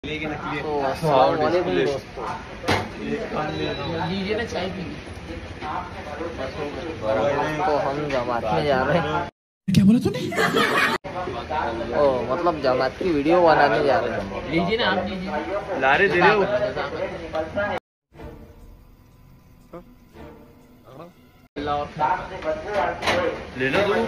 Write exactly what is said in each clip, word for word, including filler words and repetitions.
तो अस्सलाम वालेकुम दोस्तों, लीजिए ना चाय पी। तो हम जमात में जा रहे हैं। क्या बोला तूने? ओ मतलब जमात की वीडियो बनाने जा रहे हैं। लीजिए ना, आप लीजिए। लारे दे रहे हो? ले लो तुम।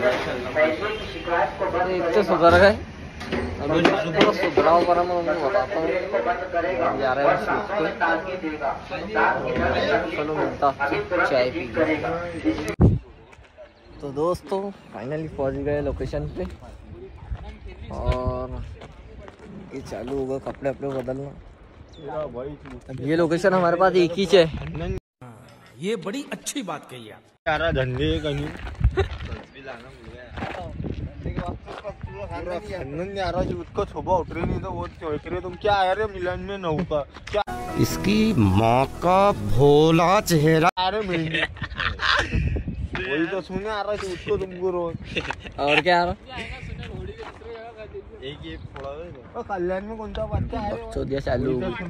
इतने सुधर गए, अभी थोड़ा सुधराव पर मैं उनको बताता हूँ। जा रहे हैं शूट पे, चलो मिलता चाय पी। तो दोस्तों फाइनली पहुँच गए लोकेशन पे और ये चालू होगा कपड़े अपने बदलना। ये लोकेशन हमारे पास एक ही है। ये बड़ी अच्छी बात कही आप। यार झंडे कहीं उसको सुबह उठ रही नहीं तो वो चौक रहे। तुम क्या आया रे मिलन में नौका क्या? इसकी माँ का भोला चेहरा। अरे वही तो सुने आ रहा है उसको तुमको रोज। और क्या आ रहा? एक ये थोड़ा कल्याण में कौन सा बच्चा है? चौदिया चालू।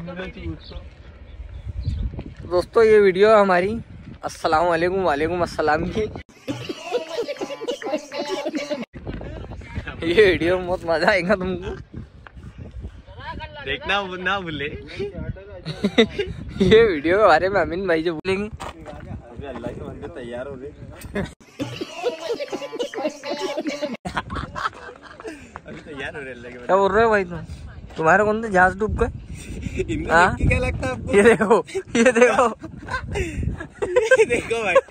दोस्तों ये वीडियो हमारी अस्सलाम वालेकुम वालेकुम अस्सलाम की। ये वीडियो में बहुत मजा आएगा तुमको, देखना ना भूले। ये वीडियो के बारे में अमीन भाई जो बोलेंगे। अभी अल्लाह के बंदे तैयार हो रहे। अभी तैयार हो रहे अल्लाह के बंदे। क्या बोल रहे हो भाई तुम? तुम्हारे कौन से जहाज डूब गए? इनका क्या लगता है आपको? ये देखो, ये देखो, ये देखो भाई।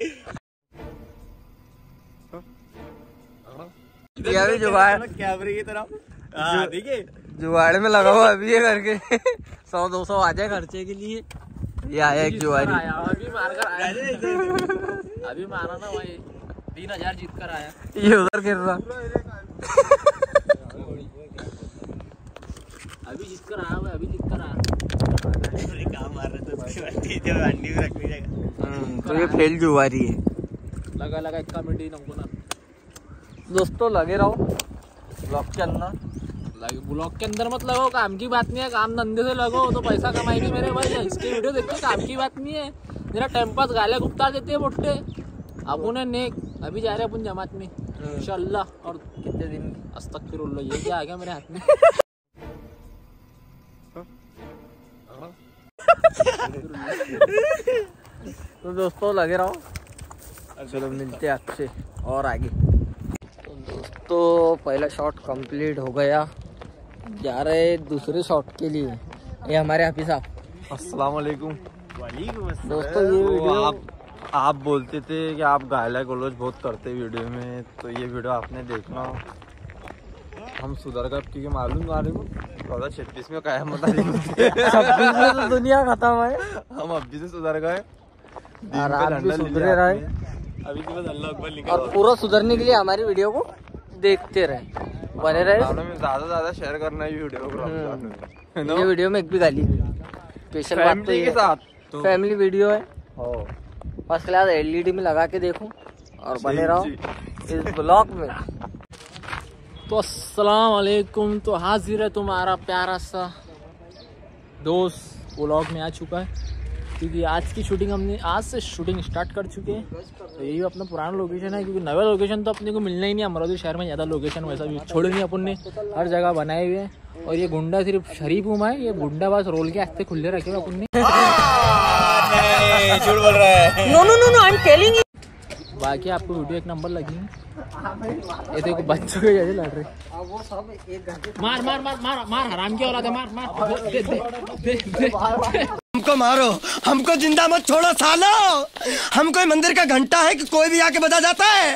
क्या भी जुगाड़ कैमरे की तरफ। हाँ देखिए जुगाड़ में लगा हुआ अभी ये करके सौ दो सौ आ जाए खर्चे के लिए। ये आया एक जुगाड़ी, अभी मार कर आया। अभी मारा ना भाई, तीन हजार जीत कर आया। ये उधर गिर रहा। अभी जीत कर आया, अभी जीत कर आया। काम मार रहे थे अंडी में रखनी जगह। तो ये फेल जुगाड़ी है। लगा लगा इक्का मिनट नंगो ना। दोस्तों लगे रहो ब्लॉग के अंदर। ब्लॉग के अंदर मत लगो, काम की बात नहीं है। काम धंधे से लगो तो पैसा कमाएंगे मेरे भाई। इसके वीडियो देखते काम की बात नहीं है। मेरा टाइम पास गाले गुप्ता देते हैं मोटे। अपन है नेक। अभी जा रहे अपन जमात में इंशाल्लाह। और कितने दिन अस्तगफिरुल्लाह, ये क्या आ गया मेरे हाथ में? तो दोस्तों लगे रहो, चलो मिलते हैं आपसे और आगे। तो दोस्तों पहला शॉट कंप्लीट हो गया, जा रहे दूसरे शॉट के लिए। ये हमारे हाफिज साहब। अस्सलाम वालेकुम। दोस्तों ये वीडियो आप आप बोलते थे कि आप गाला गलौज बहुत करते वीडियो में, तो ये वीडियो आपने देखना। हम सुधर गए क्योंकि मालूम आ रही चौदह छत्तीस में क्या मत छब्बीस में तो दुनिया खत्म है। हम अभी से सुधर गए और आप भी सुधरे रहे। अभी के बाद अल्लाह अकबर लिखा। और पूरा सुधरने के लिए हमारी वीडियो को देखते रहे, बने रहे। ज्यादा ज्यादा शेयर करना है वीडियो को। ये वीडियो में एक भी गाली स्पेशल बात तो के साथ फैमिली वीडियो है। फर्स्ट क्लास एलईडी में लगा के देखो और बने रहो इस ब्लॉग में। तो अस्सलाम वालेकुम। तो हाजिर है तुम्हारा प्यारा सा दोस्त ब्लॉग में आ चुका है, क्योंकि आज की शूटिंग हमने आज से शूटिंग स्टार्ट कर चुके हैं। तो यही अपना पुराना लोकेशन है, क्योंकि नया लोकेशन तो अपने को मिलना ही नहीं। अमरावती शहर में ज़्यादा लोकेशन वैसा भी छोड़े नहीं अपन ने, हर जगह बनाए हुए हैं। और ये गुंडा सिर्फ शरीफ हुआ है, ये गुंडा बस रोल के आस्ते खुले रखे हुए अपन ने। झूठ बोल रहा है। No no no no I am telling you. बाकी आपको वीडियो एक नंबर लगेगी। ये देखो बच्चों के जैसे लड़ रहे। मार मार मार मार मार हराम की औलाद है, मार मार दे, दे, दे, दे। हमको मारो, हमको जिंदा मत छोड़ो सालो। हम कोई मंदिर का घंटा है कि कोई भी आके बजा जाता है।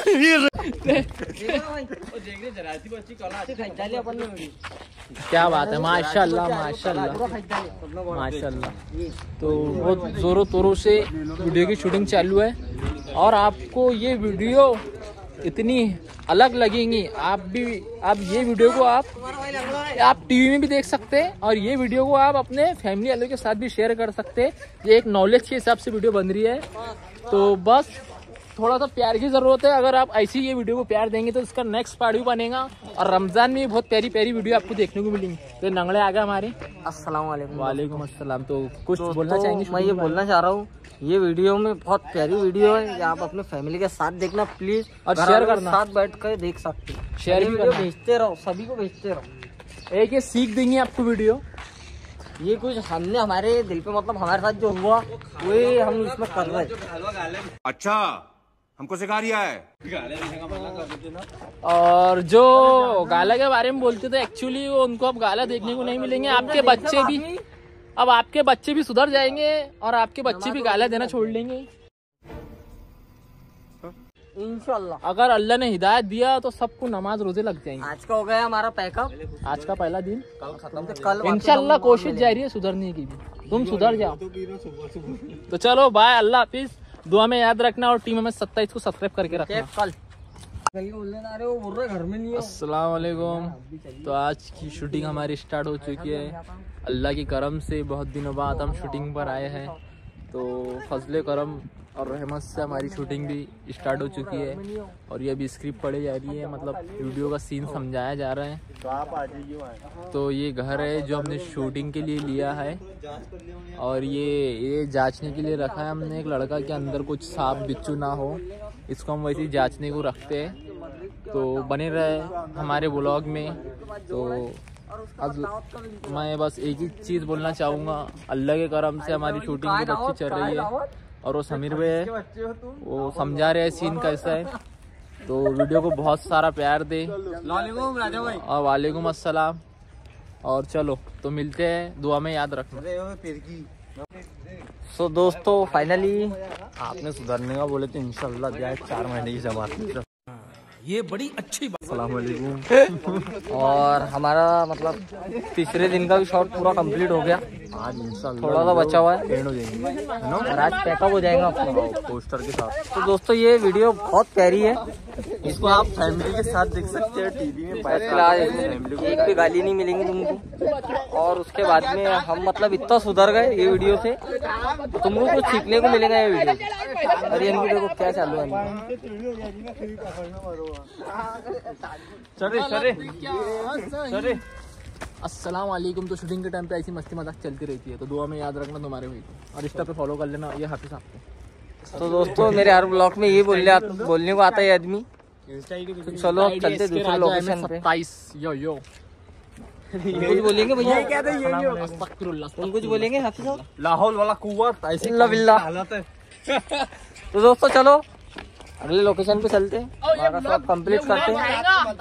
क्या बात है, माशाल्लाह माशाल्लाह माशाल्लाह। तो बहुत जोरों तोरों से वीडियो की शूटिंग चालू है और आपको ये वीडियो इतनी अलग लगेंगी। आप भी आप ये वीडियो को आप आप टीवी में भी देख सकते हैं और ये वीडियो को आप अपने फैमिली वालों के साथ भी शेयर कर सकते हैं। ये एक नॉलेज के हिसाब से वीडियो बन रही है। तो बस थोड़ा सा प्यार की जरूरत है। अगर आप ऐसी ये वीडियो को प्यार देंगे तो इसका नेक्स्ट पार्ट भी बनेगा और रमजान में बहुत प्यारी प्यारी वीडियो आपको देखने को मिलेंगी। तो नंगड़े आ गए हमारे। अस्सलाम वालेकुम। वालेकुम अस्सलाम। तो कुछ तो, बोलना तो चाहेंगे? मैं ये बोलना चाह रहा हूँ, ये वीडियो में बहुत प्यारी वीडियो है, ये आप अपने फैमिली के साथ देखना प्लीज, और घर शेयर वालों के करना। साथ बैठ कर देख सकते हैं। शेयर ये भी वीडियो करना। भेजते रहो, सभी को भेजते रहो। एक ये सीख देंगे आपको वीडियो। ये कुछ हमने हमारे दिल पे मतलब हमारे साथ जो हुआ वही हम इसमें कर रहे हैं। अच्छा हमको सिखा रिया है। और जो गाला के बारे में बोलते थे एक्चुअली वो उनको अब गाला देखने को नहीं मिलेंगे। आपके बच्चे भी अब आपके बच्चे भी सुधर जाएंगे और आपके बच्चे भी गाला देना छोड़ लेंगे इंशाल्लाह। अगर अल्लाह ने हिदायत दिया तो सबको नमाज रोजे लग जाएंगे। आज का हो गया हमारा पैकअप, आज का पहला दिन। कल खत्म। कल इंशाल्लाह कोशिश जारी है सुधरने की भी, तुम सुधर जाओ। तो चलो बाय, अल्लाह हाफिज। दुआ में याद रखना और टीम में सत्ताईस को सब्सक्राइब करके रखना। कल वो बोल रहे घर में नहीं है। अस्सलाम वालेकुम। तो आज की शूटिंग हमारी स्टार्ट हो चुकी है। अल्लाह की करम से बहुत दिनों बाद हम शूटिंग पर आए हैं। तो फजले करम और रहमत से हमारी शूटिंग भी स्टार्ट हो चुकी है और ये अभी स्क्रिप्ट पढ़ी जा रही है, मतलब वीडियो का सीन समझाया जा रहा है। तो ये घर है जो हमने शूटिंग के लिए लिया है और ये ये जांचने के लिए रखा है हमने एक लड़का के अंदर कुछ सांप बिच्छू ना हो, इसको हम वैसे ही जांचने को रखते हैं। तो बने रहे हमारे ब्लॉग में। तो अब मैं बस एक ही चीज़ बोलना चाहूँगा, अल्लाह के करम से हमारी शूटिंग बहुत अच्छी चल रही है और वो समीर भाई है, वो समझा रहे हैं सीन कैसा है। तो वीडियो को बहुत सारा प्यार दे। और वालेकुम अस्सलाम। और चलो तो मिलते हैं, दुआ में याद रखना। सो दोस्तों फाइनली आपने सुधरने का बोले तो इंशाल्लाह दिया चार महीने की जमात। ये बड़ी अच्छी बात। अस्सलाम वालेकुम। और हमारा मतलब तीसरे दिन का भी शॉट पूरा कंप्लीट हो गया। आज इंशाल्लाह थोड़ा सा बचा हुआ है ट्रेंड हो जाएंगे और आज पैकअप हो जाएगा अपना पोस्टर के साथ। तो दोस्तों ये वीडियो बहुत प्यारी है, इसको आप फैमिली के साथ देख सकते हैं टीवी में। फर्स्ट क्लास, एक भी गाली नहीं मिलेंगी तुमको। और उसके बाद में हम मतलब इतना सुधर गए ये वीडियो से, तो तुमको कुछ सीखने को मिलेगा ये वीडियो से। और ये देखो क्या चालू है। चले चले चले। अस्सलाम वालेकुम। तो शूटिंग के टाइम पे ऐसी मस्ती मजाक चलती रहती है, तो दुआ में याद रखना तुम्हारे भाई को और इंस्टा पे फॉलो कर लेना ये हाफिज आपको। तो दोस्तों मेरे हर ब्लॉग में ये बोलने बोलने को आता है आदमी। तो चलो अब चलते दूसरे लोकेशन पे। सत्ताईस यो यो कुछ बोलेंगे भैया? अस्तगफिरुल्लाह। तुम कुछ बोलेंगे हाफिज साहब? लाहौल वाला कुआं ऐसे इल्ला बिल्लाह। तो दोस्तों चलो अगले लोकेशन पे चलते हैं, हमारा सब कंप्लीट करते हैं।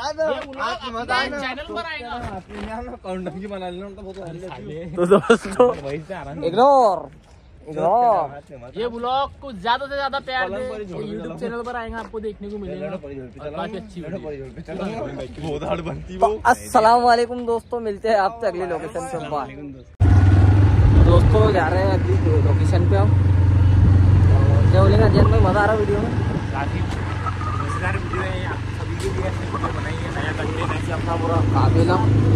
तो दोस्तों इग्नोर इग्नोर ये ब्लॉग को ज्यादा से ज्यादा प्यार दे, यूट्यूब चैनल पर आएगा आपको देखने को मिलेगा और काफी अच्छी वीडियो। बहुत हार्ड बनती तो अस्सलाम वालेकुम दोस्तों, मिलते हैं आपसे अगले लोकेशन पे। बाय दोस्तों, जा रहे हैं अगली लोकेशन पे हम। क्या बोलेंगे अजय भाई, मजा आ रहा वीडियो में? काफी मजेदार वीडियो है, आप सभी के लिए ऐसे वीडियो बनाई है, नया कंटेंट ऐसे अपना पूरा काबिला।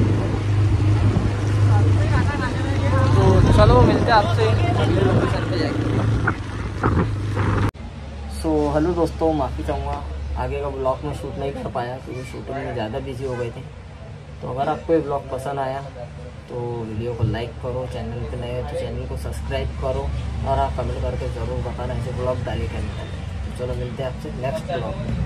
तो चलो मिलते हैं आपसे अगले लोकेशन पे जाएंगे। सो हेलो दोस्तों, माफ़ी चाहूँगा आगे का ब्लॉग में शूट नहीं कर पाया क्योंकि शूटिंग में ज़्यादा बिजी हो गए थे। तो अगर आपको ये ब्लॉग पसंद आया तो वीडियो को लाइक करो, चैनल पे नए हो तो चैनल को सब्सक्राइब करो और आप कमेंट करके ज़रूर बताना ऐसे ब्लॉग डाले क्या नहीं डाले। तो चलो मिलते हैं आपसे नेक्स्ट ब्लॉग में।